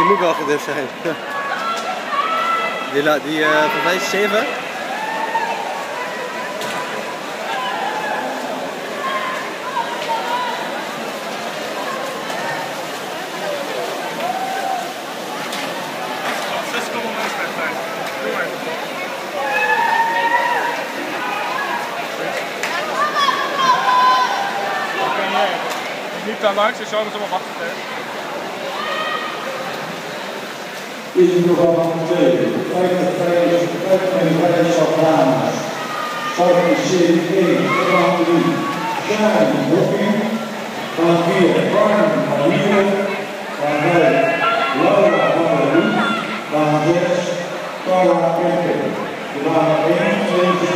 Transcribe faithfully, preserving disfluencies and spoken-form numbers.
moet wel gedurfd zijn. Die, la, die uh, van mij is zeven. Niet daar langs, dus zo moeten we maar wachten. Is het programma van twee, vijftig dames. Start in serie één, baan drie, Sharon Hocking. Baan vier, Brian van Lieren. Baan vijf, Laura van der Hoek. Baan zes, Carla Kemper. De baan één, twee,